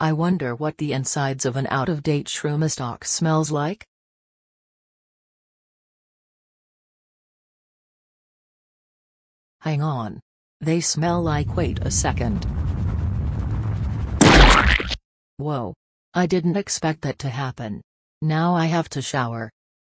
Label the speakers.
Speaker 1: I wonder what the insides of an out-of-date Shroomiestalk smells like? Hang on. They smell like, wait a second. Whoa. I didn't expect that to happen. Now I have to shower.